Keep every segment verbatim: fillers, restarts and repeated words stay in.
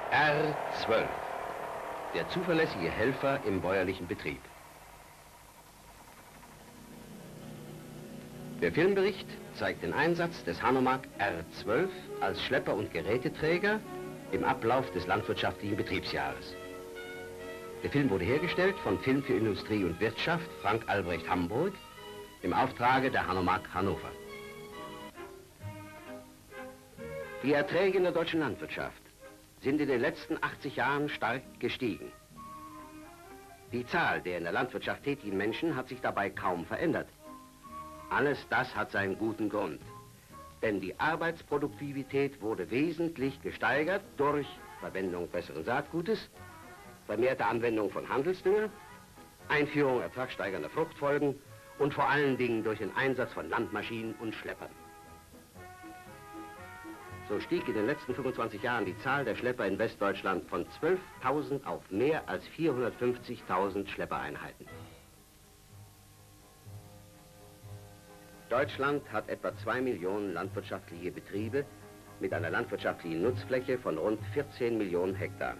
R zwölf, der zuverlässige Helfer im bäuerlichen Betrieb. Der Filmbericht zeigt den Einsatz des Hanomag R zwölf als Schlepper und Geräteträger im Ablauf des landwirtschaftlichen Betriebsjahres. Der Film wurde hergestellt von Film für Industrie und Wirtschaft Frank Albrecht Hamburg im Auftrage der Hanomag Hannover. Die Erträge in der deutschen Landwirtschaft sind in den letzten achtzig Jahren stark gestiegen. Die Zahl der in der Landwirtschaft tätigen Menschen hat sich dabei kaum verändert. Alles das hat seinen guten Grund. Denn die Arbeitsproduktivität wurde wesentlich gesteigert durch Verwendung besseren Saatgutes, vermehrte Anwendung von Handelsdünger, Einführung ertragssteigernder Fruchtfolgen und vor allen Dingen durch den Einsatz von Landmaschinen und Schleppern. So stieg in den letzten fünfundzwanzig Jahren die Zahl der Schlepper in Westdeutschland von zwölftausend auf mehr als vierhundertfünfzigtausend Schleppereinheiten. Deutschland hat etwa zwei Millionen landwirtschaftliche Betriebe mit einer landwirtschaftlichen Nutzfläche von rund vierzehn Millionen Hektar.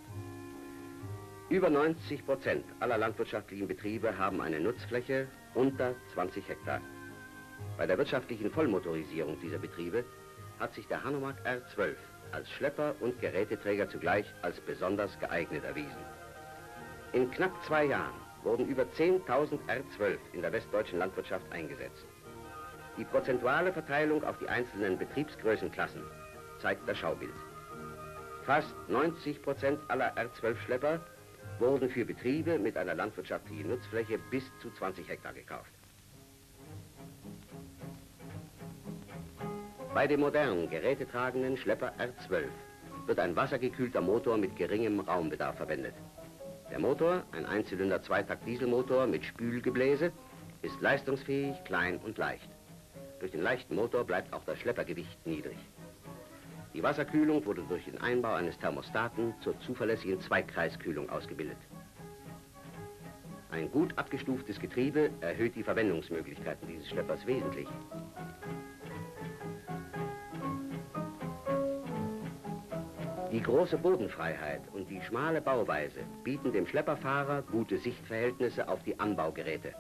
Über neunzig Prozent aller landwirtschaftlichen Betriebe haben eine Nutzfläche unter zwanzig Hektar. Bei der wirtschaftlichen Vollmotorisierung dieser Betriebe hat sich der Hanomag R zwölf als Schlepper und Geräteträger zugleich als besonders geeignet erwiesen. In knapp zwei Jahren wurden über zehntausend R zwölf in der westdeutschen Landwirtschaft eingesetzt. Die prozentuale Verteilung auf die einzelnen Betriebsgrößenklassen zeigt das Schaubild. Fast neunzig Prozent aller R zwölf Schlepper wurden für Betriebe mit einer landwirtschaftlichen Nutzfläche bis zu zwanzig Hektar gekauft. Bei dem modernen, gerätetragenden Schlepper R zwölf wird ein wassergekühlter Motor mit geringem Raumbedarf verwendet. Der Motor, ein Einzylinder-Zweitakt-Dieselmotor mit Spülgebläse, ist leistungsfähig, klein und leicht. Durch den leichten Motor bleibt auch das Schleppergewicht niedrig. Die Wasserkühlung wurde durch den Einbau eines Thermostaten zur zuverlässigen Zweikreiskühlung ausgebildet. Ein gut abgestuftes Getriebe erhöht die Verwendungsmöglichkeiten dieses Schleppers wesentlich. Die große Bodenfreiheit und die schmale Bauweise bieten dem Schlepperfahrer gute Sichtverhältnisse auf die Anbaugeräte.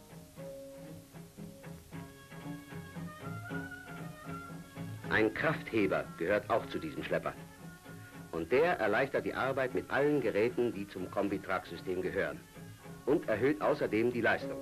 Ein Kraftheber gehört auch zu diesem Schlepper. Und der erleichtert die Arbeit mit allen Geräten, die zum Kombitragsystem gehören. Und erhöht außerdem die Leistung.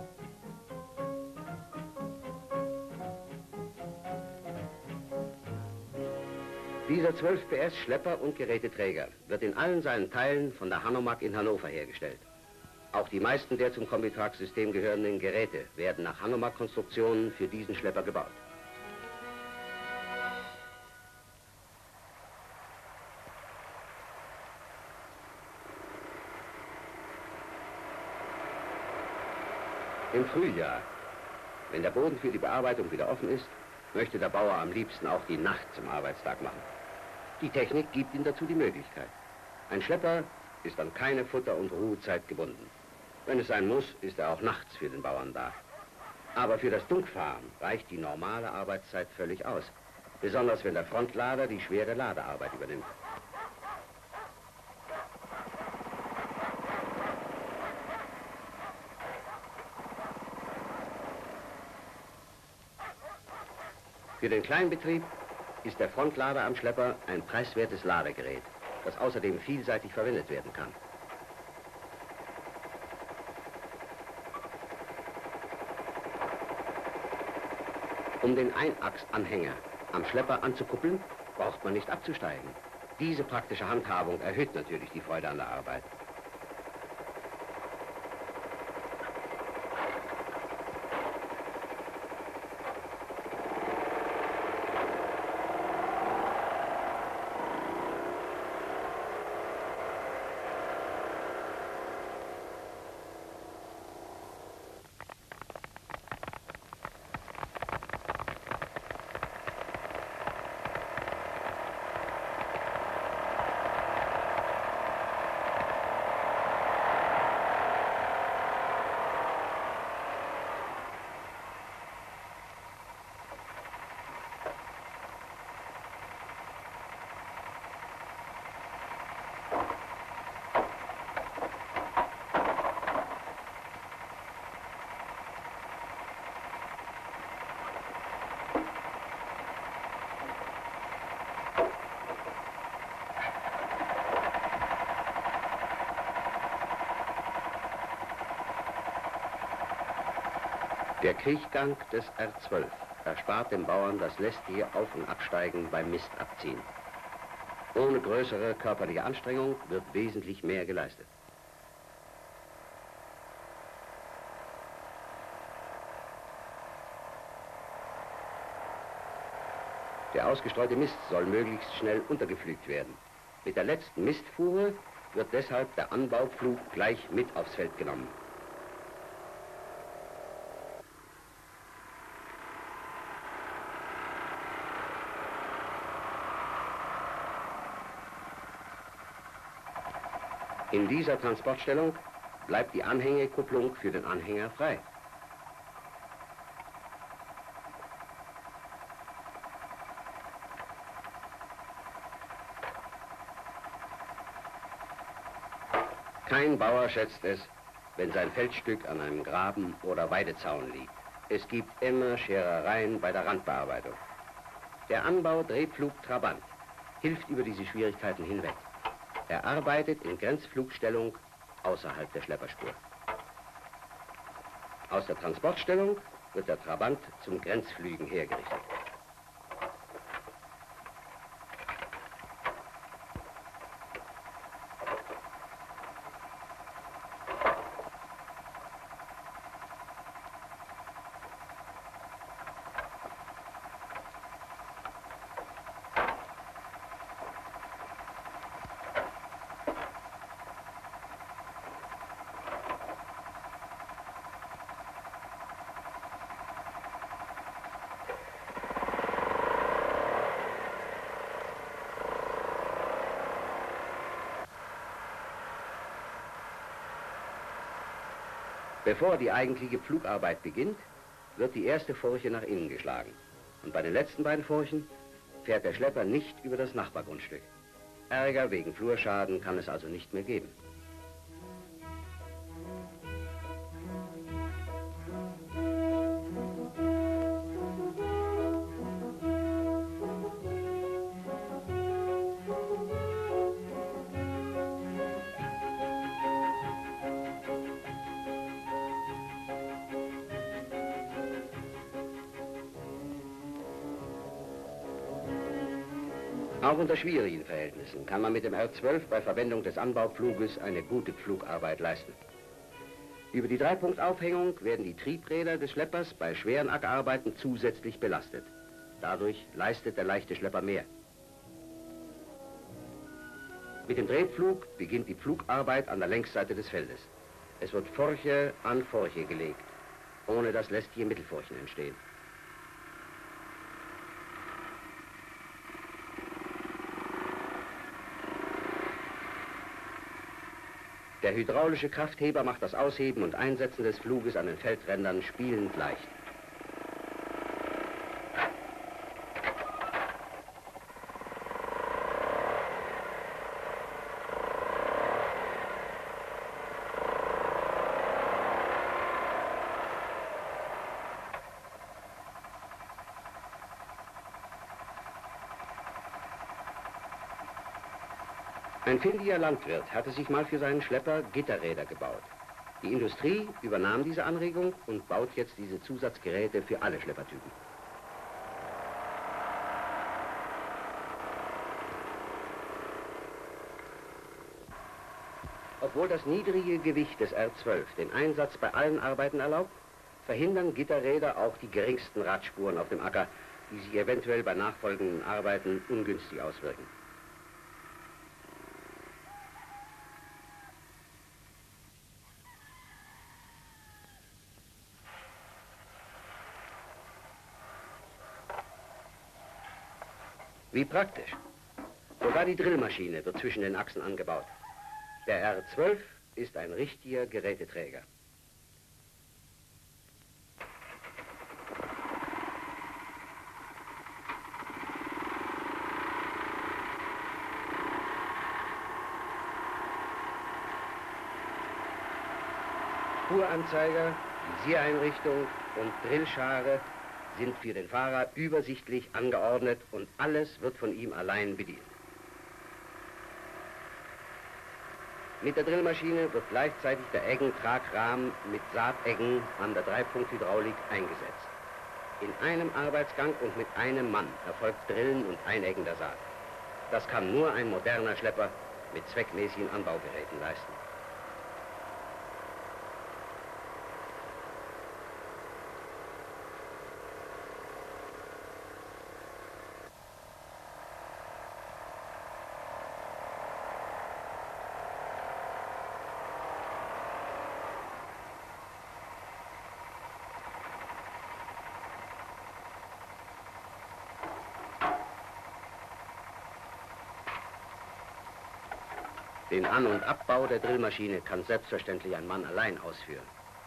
Dieser zwölf P S Schlepper und Geräteträger wird in allen seinen Teilen von der Hanomag in Hannover hergestellt. Auch die meisten der zum Kombitragsystem gehörenden Geräte werden nach Hanomag-Konstruktionen für diesen Schlepper gebaut. Im Frühjahr, wenn der Boden für die Bearbeitung wieder offen ist, möchte der Bauer am liebsten auch die Nacht zum Arbeitstag machen. Die Technik gibt ihm dazu die Möglichkeit. Ein Schlepper ist an keine Futter- und Ruhezeit gebunden. Wenn es sein muss, ist er auch nachts für den Bauern da. Aber für das Dunkfahren reicht die normale Arbeitszeit völlig aus. Besonders wenn der Frontlader die schwere Ladearbeit übernimmt. Für den Kleinbetrieb ist der Frontlader am Schlepper ein preiswertes Ladegerät, das außerdem vielseitig verwendet werden kann. Um den Einachsanhänger am Schlepper anzukuppeln, braucht man nicht abzusteigen. Diese praktische Handhabung erhöht natürlich die Freude an der Arbeit. Der Kriechgang des R zwölf erspart dem Bauern das lästige Auf- und Absteigen beim Mistabziehen. Ohne größere körperliche Anstrengung wird wesentlich mehr geleistet. Der ausgestreute Mist soll möglichst schnell untergepflügt werden. Mit der letzten Mistfuhre wird deshalb der Anbaupflug gleich mit aufs Feld genommen. In dieser Transportstellung bleibt die Anhängekupplung für den Anhänger frei. Kein Bauer schätzt es, wenn sein Feldstück an einem Graben oder Weidezaun liegt. Es gibt immer Scherereien bei der Randbearbeitung. Der Anbau Drehpflug Trabant hilft über diese Schwierigkeiten hinweg. Er arbeitet in Grenzflugstellung außerhalb der Schlepperspur. Aus der Transportstellung wird der Trabant zum Grenzflügen hergerichtet. Bevor die eigentliche Pflugarbeit beginnt, wird die erste Furche nach innen geschlagen. Und bei den letzten beiden Furchen fährt der Schlepper nicht über das Nachbargrundstück. Ärger wegen Flurschaden kann es also nicht mehr geben. Auch unter schwierigen Verhältnissen kann man mit dem R zwölf bei Verwendung des Anbaupfluges eine gute Pflugarbeit leisten. Über die Dreipunktaufhängung werden die Triebräder des Schleppers bei schweren Ackerarbeiten zusätzlich belastet. Dadurch leistet der leichte Schlepper mehr. Mit dem Drehpflug beginnt die Pflugarbeit an der Längsseite des Feldes. Es wird Furche an Furche gelegt, ohne dass lästige Mittelfurchen entstehen. Der hydraulische Kraftheber macht das Ausheben und Einsetzen des Pfluges an den Feldrändern spielend leicht. Ein findiger Landwirt hatte sich mal für seinen Schlepper Gitterräder gebaut. Die Industrie übernahm diese Anregung und baut jetzt diese Zusatzgeräte für alle Schleppertypen. Obwohl das niedrige Gewicht des R zwölf den Einsatz bei allen Arbeiten erlaubt, verhindern Gitterräder auch die geringsten Radspuren auf dem Acker, die sich eventuell bei nachfolgenden Arbeiten ungünstig auswirken. Wie praktisch. Sogar die Drillmaschine wird zwischen den Achsen angebaut. Der R zwölf ist ein richtiger Geräteträger. Spuranzeiger, Visiereinrichtung und Drillschare sind für den Fahrer übersichtlich angeordnet und alles wird von ihm allein bedient. Mit der Drillmaschine wird gleichzeitig der Eggentragrahmen mit Saateggen an der Dreipunkthydraulik eingesetzt. In einem Arbeitsgang und mit einem Mann erfolgt Drillen und Eineggen der Saat. Das kann nur ein moderner Schlepper mit zweckmäßigen Anbaugeräten leisten. Den An- und Abbau der Drillmaschine kann selbstverständlich ein Mann allein ausführen.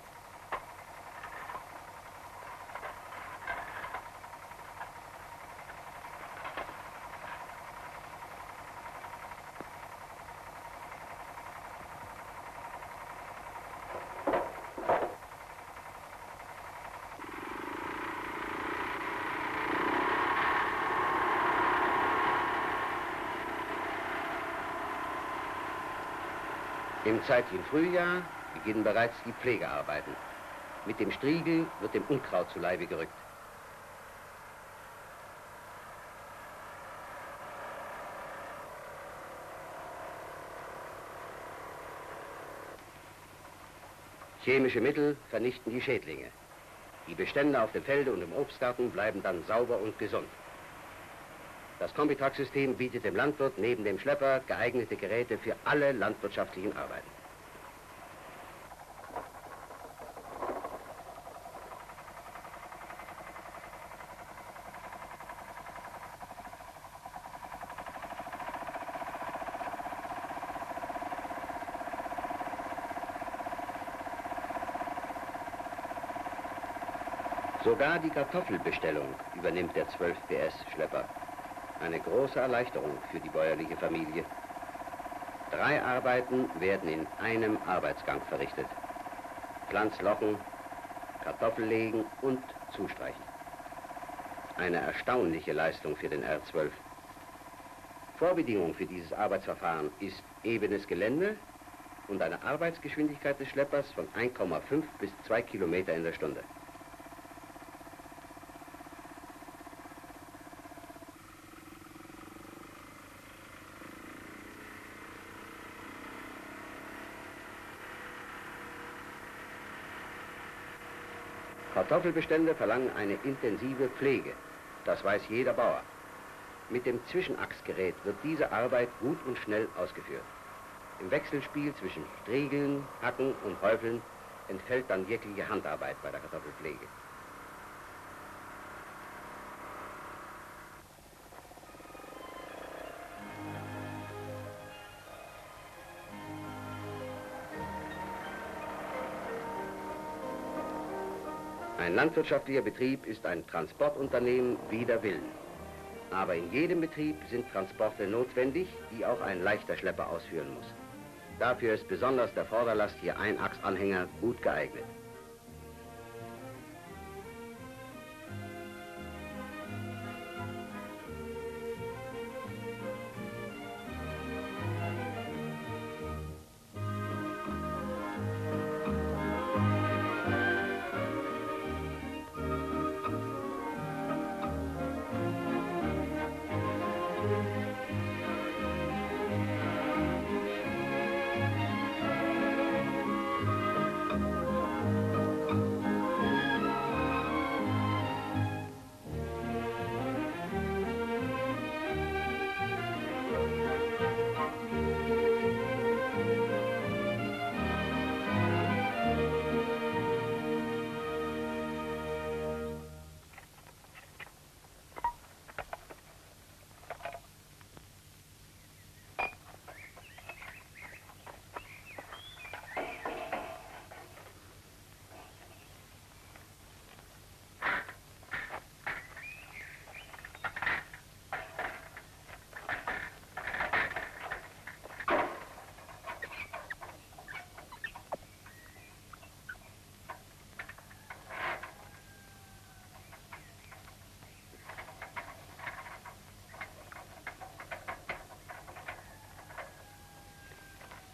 Im zeitlichen Frühjahr beginnen bereits die Pflegearbeiten. Mit dem Striegel wird dem Unkraut zu Leibe gerückt. Chemische Mittel vernichten die Schädlinge. Die Bestände auf dem Felde und im Obstgarten bleiben dann sauber und gesund. Das Kombitrax-System bietet dem Landwirt neben dem Schlepper geeignete Geräte für alle landwirtschaftlichen Arbeiten. Sogar die Kartoffelbestellung übernimmt der zwölf P S Schlepper. Eine große Erleichterung für die bäuerliche Familie. Drei Arbeiten werden in einem Arbeitsgang verrichtet. Pflanzlochen, Kartoffel legen und zustreichen. Eine erstaunliche Leistung für den R zwölf. Vorbedingung für dieses Arbeitsverfahren ist ebenes Gelände und eine Arbeitsgeschwindigkeit des Schleppers von eins Komma fünf bis zwei Kilometer in der Stunde. Kartoffelbestände verlangen eine intensive Pflege. Das weiß jeder Bauer. Mit dem Zwischenachsgerät wird diese Arbeit gut und schnell ausgeführt. Im Wechselspiel zwischen Striegeln, Hacken und Häufeln entfällt dann jegliche Handarbeit bei der Kartoffelpflege. Ein landwirtschaftlicher Betrieb ist ein Transportunternehmen wider Willen. Aber in jedem Betrieb sind Transporte notwendig, die auch ein leichter Schlepper ausführen muss. Dafür ist besonders der Vorderlast hier Einachsanhänger gut geeignet.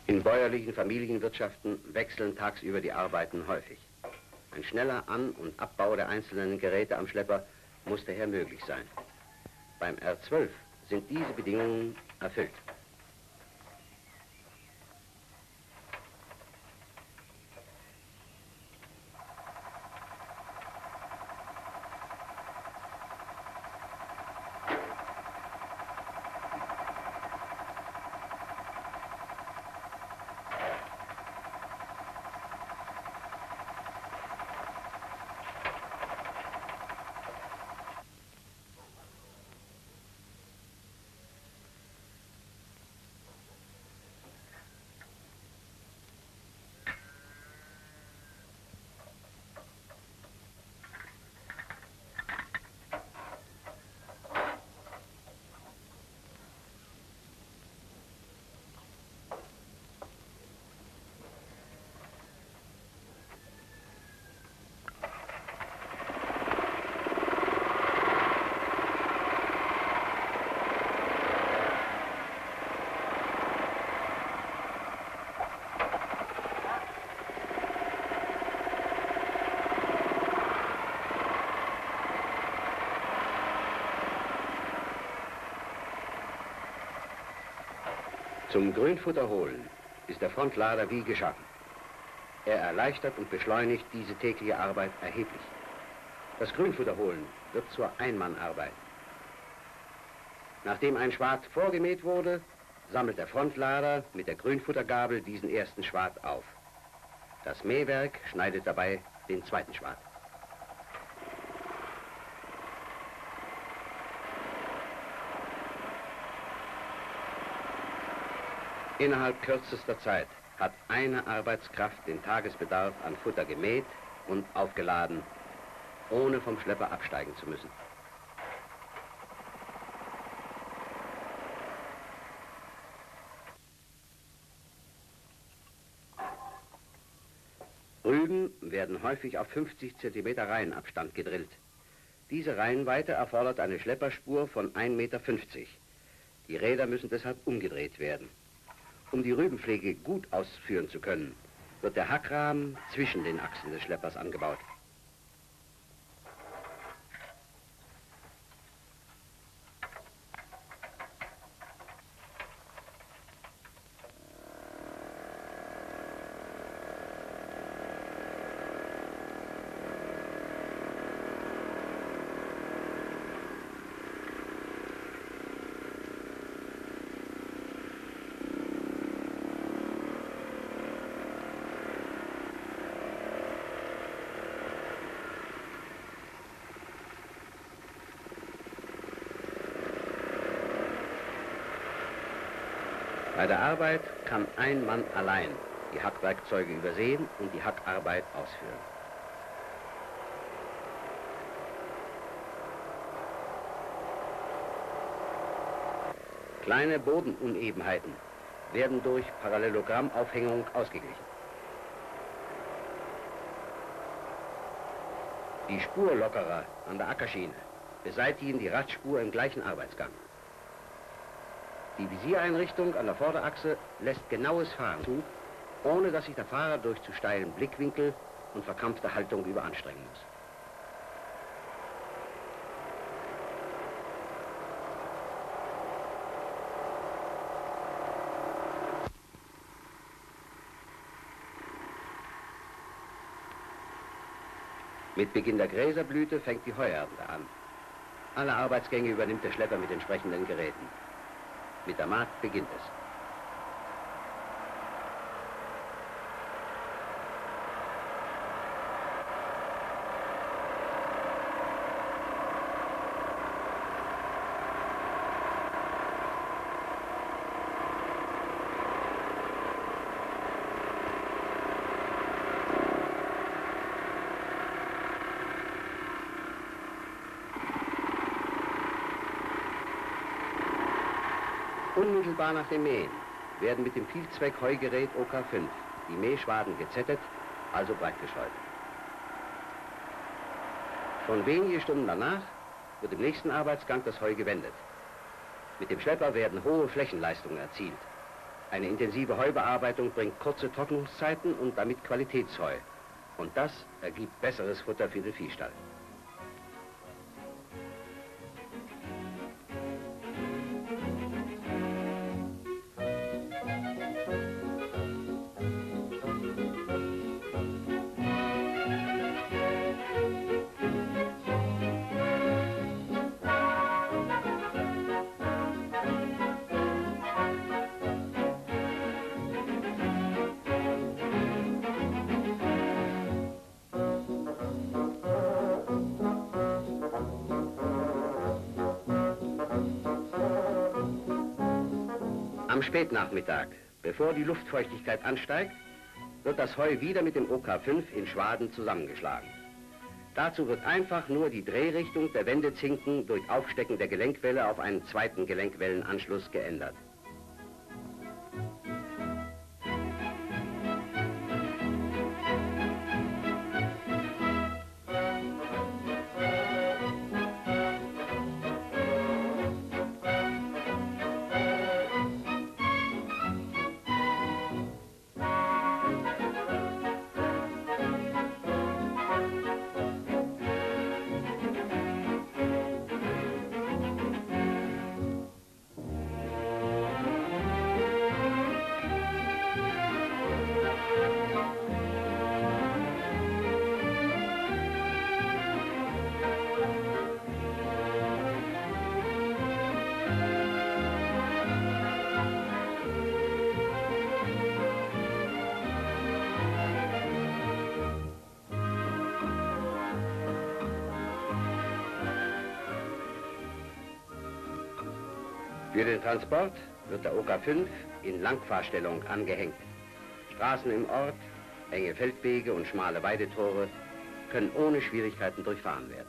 In bäuerlichen Familienwirtschaften wechseln tagsüber die Arbeiten häufig. Ein schneller An- und Abbau der einzelnen Geräte am Schlepper muss daher möglich sein. Beim R zwölf sind diese Bedingungen erfüllt. Zum Grünfutter holen ist der Frontlader wie geschaffen. Er erleichtert und beschleunigt diese tägliche Arbeit erheblich. Das Grünfutter holen wird zur Einmannarbeit. Nachdem ein Schwat vorgemäht wurde, sammelt der Frontlader mit der Grünfuttergabel diesen ersten Schwat auf. Das Mähwerk schneidet dabei den zweiten Schwat. Innerhalb kürzester Zeit hat eine Arbeitskraft den Tagesbedarf an Futter gemäht und aufgeladen, ohne vom Schlepper absteigen zu müssen. Rüben werden häufig auf fünfzig Zentimeter Reihenabstand gedrillt. Diese Reihenweite erfordert eine Schlepperspur von ein Meter fünfzig. Die Räder müssen deshalb umgedreht werden. Um die Rübenpflege gut ausführen zu können, wird der Hackrahmen zwischen den Achsen des Schleppers angebaut. Bei der Arbeit kann ein Mann allein die Hackwerkzeuge übersehen und die Hackarbeit ausführen. Kleine Bodenunebenheiten werden durch Parallelogrammaufhängung ausgeglichen. Die Spurlockerer an der Ackerschiene beseitigen die Radspur im gleichen Arbeitsgang. Die Visiereinrichtung an der Vorderachse lässt genaues Fahren zu, ohne dass sich der Fahrer durch zu steilen Blickwinkel und verkrampfte Haltung überanstrengen muss. Mit Beginn der Gräserblüte fängt die Heuernte an. Alle Arbeitsgänge übernimmt der Schlepper mit entsprechenden Geräten. Mit der Mahd beginnt es. Unmittelbar nach dem Mähen werden mit dem Vielzweck-Heugerät O K fünf die Mähschwaden gezettet, also breitgeschleudert. Schon wenige Stunden danach wird im nächsten Arbeitsgang das Heu gewendet. Mit dem Schlepper werden hohe Flächenleistungen erzielt. Eine intensive Heubearbeitung bringt kurze Trocknungszeiten und damit Qualitätsheu. Und das ergibt besseres Futter für den Viehstall. Am Spätnachmittag, bevor die Luftfeuchtigkeit ansteigt, wird das Heu wieder mit dem O K fünf in Schwaden zusammengeschlagen. Dazu wird einfach nur die Drehrichtung der Wendezinken durch Aufstecken der Gelenkwelle auf einen zweiten Gelenkwellenanschluss geändert. Für den Transport wird der O K fünf in Langfahrstellung angehängt. Straßen im Ort, enge Feldwege und schmale Weidetore können ohne Schwierigkeiten durchfahren werden.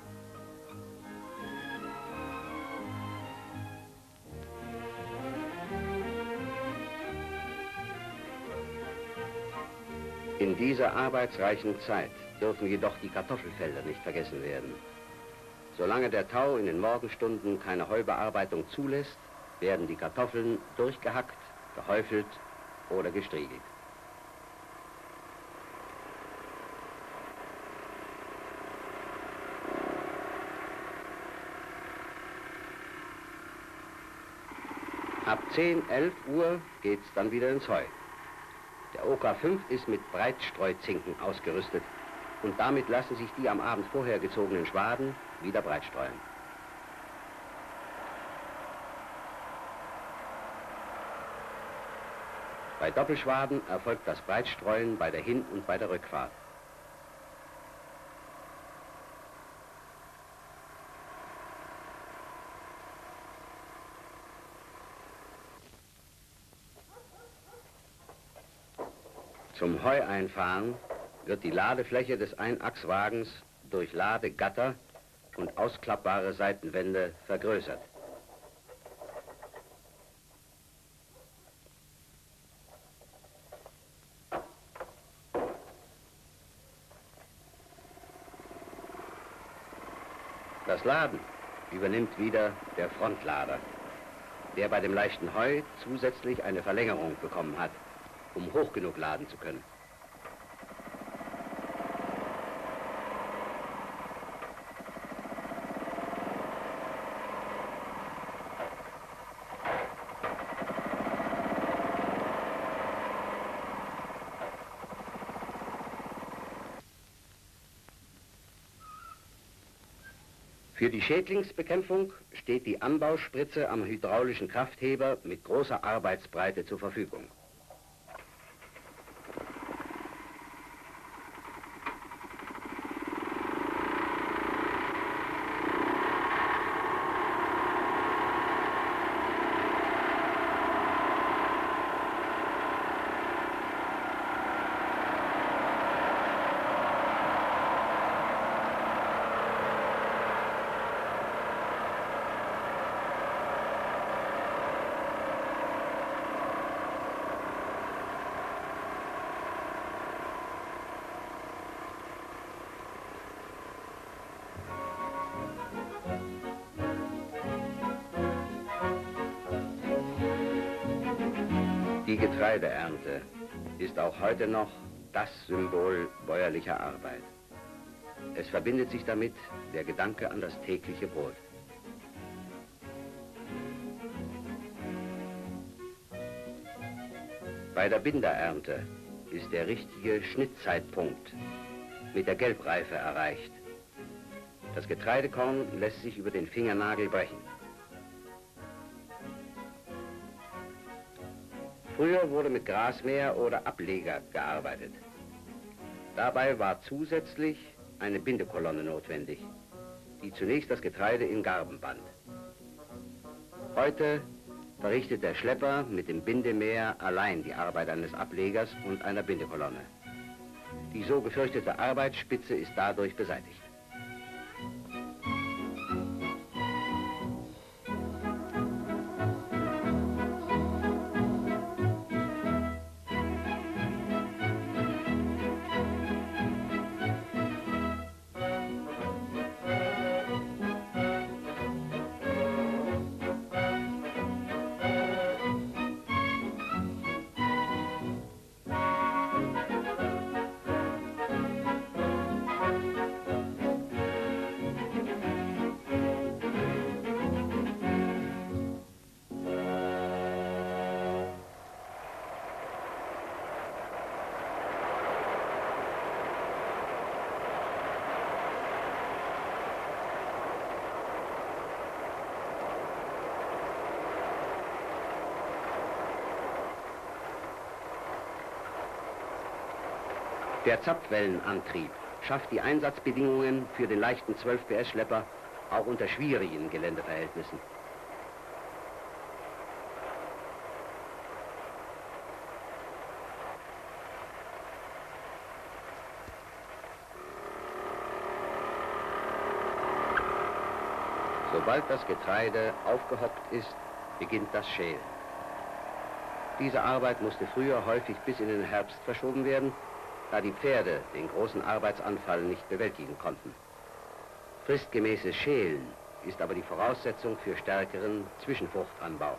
In dieser arbeitsreichen Zeit dürfen jedoch die Kartoffelfelder nicht vergessen werden. Solange der Tau in den Morgenstunden keine Heubearbeitung zulässt, werden die Kartoffeln durchgehackt, gehäufelt oder gestriegelt. Ab zehn, elf Uhr geht's dann wieder ins Heu. Der O K fünf ist mit Breitstreuzinken ausgerüstet und damit lassen sich die am Abend vorher gezogenen Schwaden wieder breitstreuen. Bei Doppelschwaden erfolgt das Breitstreuen bei der Hin- und bei der Rückfahrt. Zum Heueinfahren wird die Ladefläche des Einachswagens durch Ladegatter und ausklappbare Seitenwände vergrößert. Das Laden übernimmt wieder der Frontlader, der bei dem leichten Heu zusätzlich eine Verlängerung bekommen hat, um hoch genug laden zu können. Für die Schädlingsbekämpfung steht die Anbauspritze am hydraulischen Kraftheber mit großer Arbeitsbreite zur Verfügung. Die Getreideernte ist auch heute noch das Symbol bäuerlicher Arbeit. Es verbindet sich damit der Gedanke an das tägliche Brot. Bei der Binderernte ist der richtige Schnittzeitpunkt mit der Gelbreife erreicht. Das Getreidekorn lässt sich über den Fingernagel brechen. Früher wurde mit Grasmäher oder Ableger gearbeitet. Dabei war zusätzlich eine Bindekolonne notwendig, die zunächst das Getreide in Garben band. Heute verrichtet der Schlepper mit dem Bindemäher allein die Arbeit eines Ablegers und einer Bindekolonne. Die so gefürchtete Arbeitsspitze ist dadurch beseitigt. Der Zapfwellenantrieb schafft die Einsatzbedingungen für den leichten zwölf P S Schlepper auch unter schwierigen Geländeverhältnissen. Sobald das Getreide aufgehoppt ist, beginnt das Schälen. Diese Arbeit musste früher häufig bis in den Herbst verschoben werden, da die Pferde den großen Arbeitsanfall nicht bewältigen konnten. Fristgemäßes Schälen ist aber die Voraussetzung für stärkeren Zwischenfruchtanbau.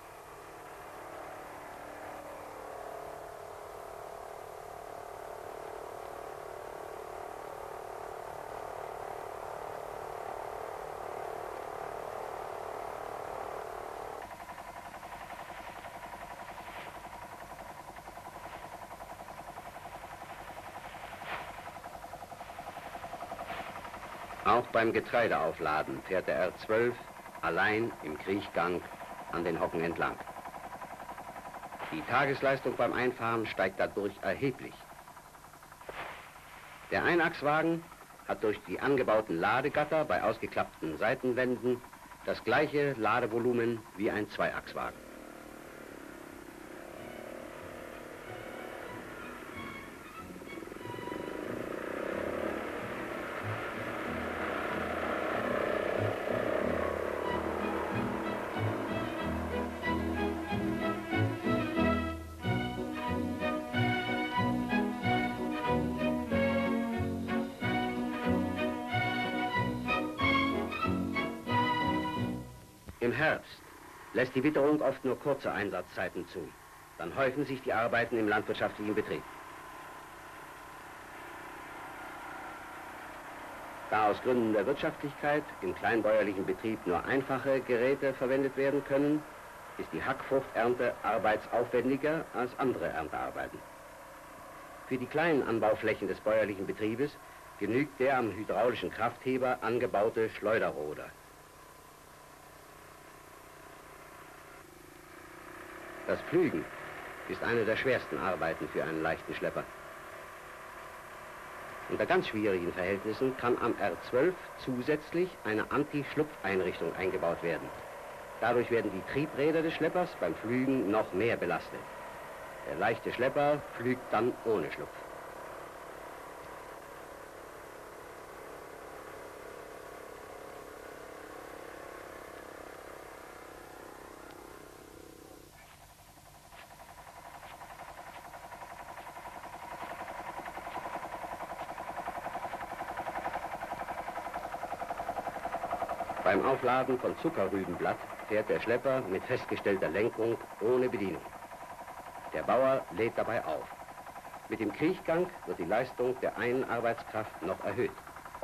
Auch beim Getreideaufladen fährt der R zwölf allein im Kriechgang an den Hocken entlang. Die Tagesleistung beim Einfahren steigt dadurch erheblich. Der Einachswagen hat durch die angebauten Ladegatter bei ausgeklappten Seitenwänden das gleiche Ladevolumen wie ein Zweiachswagen. Im Herbst lässt die Witterung oft nur kurze Einsatzzeiten zu. Dann häufen sich die Arbeiten im landwirtschaftlichen Betrieb. Da aus Gründen der Wirtschaftlichkeit im kleinbäuerlichen Betrieb nur einfache Geräte verwendet werden können, ist die Hackfruchternte arbeitsaufwendiger als andere Erntearbeiten. Für die kleinen Anbauflächen des bäuerlichen Betriebes genügt der am hydraulischen Kraftheber angebaute Schleuderroder. Das Pflügen ist eine der schwersten Arbeiten für einen leichten Schlepper. Unter ganz schwierigen Verhältnissen kann am R zwölf zusätzlich eine Anti-Schlupfeinrichtung eingebaut werden. Dadurch werden die Triebräder des Schleppers beim Pflügen noch mehr belastet. Der leichte Schlepper pflügt dann ohne Schlupf. Beim Aufladen von Zuckerrübenblatt fährt der Schlepper mit festgestellter Lenkung ohne Bedienung. Der Bauer lädt dabei auf. Mit dem Kriechgang wird die Leistung der einen Arbeitskraft noch erhöht.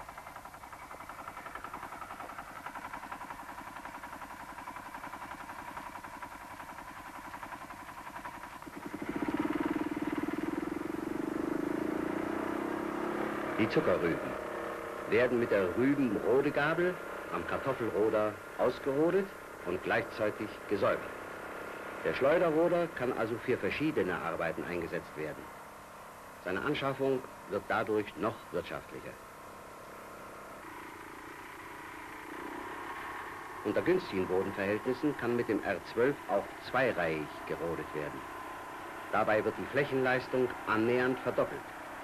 Die Zuckerrüben werden mit der Rübenrodegabel am Kartoffelroder ausgerodet und gleichzeitig gesäubert. Der Schleuderroder kann also für verschiedene Arbeiten eingesetzt werden. Seine Anschaffung wird dadurch noch wirtschaftlicher. Unter günstigen Bodenverhältnissen kann mit dem R zwölf auch zweireihig gerodet werden. Dabei wird die Flächenleistung annähernd verdoppelt.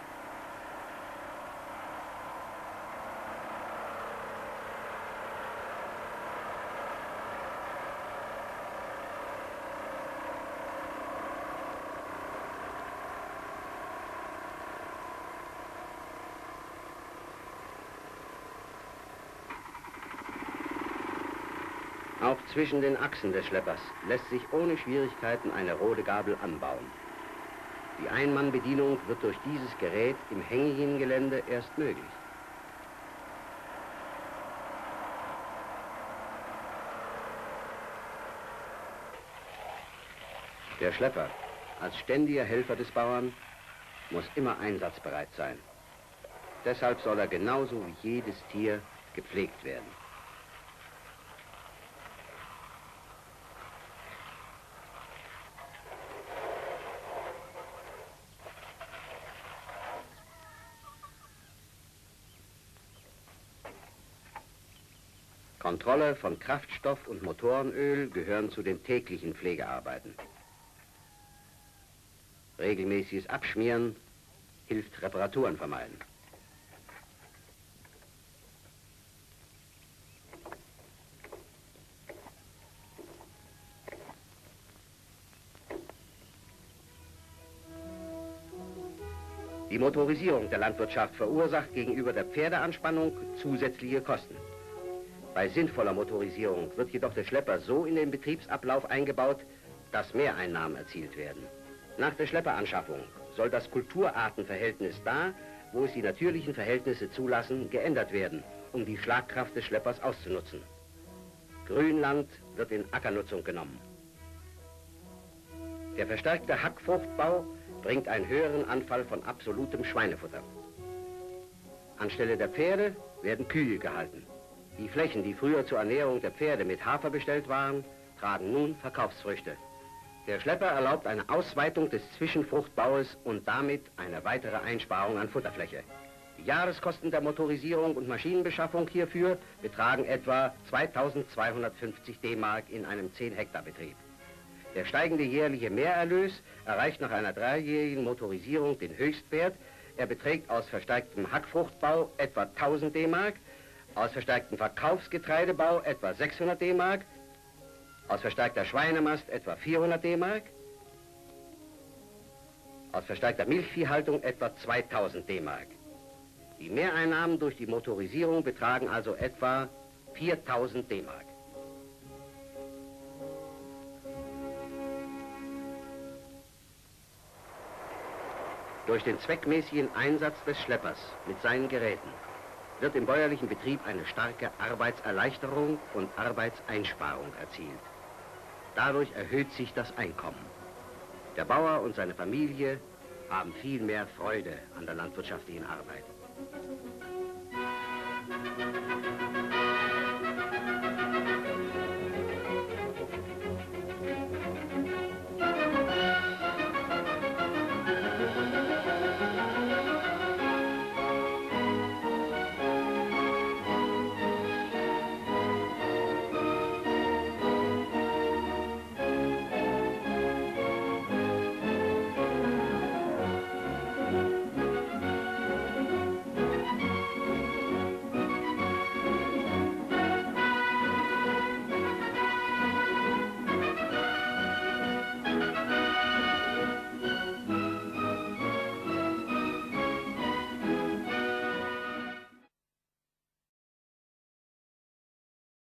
Auch zwischen den Achsen des Schleppers lässt sich ohne Schwierigkeiten eine Rodegabel anbauen. Die Einmannbedienung wird durch dieses Gerät im hängigen Gelände erst möglich. Der Schlepper, als ständiger Helfer des Bauern, muss immer einsatzbereit sein. Deshalb soll er genauso wie jedes Tier gepflegt werden. Kontrolle von Kraftstoff und Motorenöl gehören zu den täglichen Pflegearbeiten. Regelmäßiges Abschmieren hilft Reparaturen vermeiden. Die Motorisierung der Landwirtschaft verursacht gegenüber der Pferdeanspannung zusätzliche Kosten. Bei sinnvoller Motorisierung wird jedoch der Schlepper so in den Betriebsablauf eingebaut, dass Mehreinnahmen erzielt werden. Nach der Schlepperanschaffung soll das Kulturartenverhältnis da, wo es die natürlichen Verhältnisse zulassen, geändert werden, um die Schlagkraft des Schleppers auszunutzen. Grünland wird in Ackernutzung genommen. Der verstärkte Hackfruchtbau bringt einen höheren Anfall von absolutem Schweinefutter. Anstelle der Pferde werden Kühe gehalten. Die Flächen, die früher zur Ernährung der Pferde mit Hafer bestellt waren, tragen nun Verkaufsfrüchte. Der Schlepper erlaubt eine Ausweitung des Zwischenfruchtbaues und damit eine weitere Einsparung an Futterfläche. Die Jahreskosten der Motorisierung und Maschinenbeschaffung hierfür betragen etwa zweitausendzweihundertfünfzig D-Mark in einem zehn Hektar Betrieb. Der steigende jährliche Mehrerlös erreicht nach einer dreijährigen Motorisierung den Höchstwert. Er beträgt aus verstärktem Hackfruchtbau etwa tausend D-Mark, aus verstärktem Verkaufsgetreidebau etwa sechshundert D-Mark, aus verstärkter Schweinemast etwa vierhundert D-Mark, aus verstärkter Milchviehhaltung etwa zweitausend D-Mark. Die Mehreinnahmen durch die Motorisierung betragen also etwa viertausend D-Mark. Durch den zweckmäßigen Einsatz des Schleppers mit seinen Geräten wird im bäuerlichen Betrieb eine starke Arbeitserleichterung und Arbeitseinsparung erzielt. Dadurch erhöht sich das Einkommen. Der Bauer und seine Familie haben viel mehr Freude an der landwirtschaftlichen Arbeit.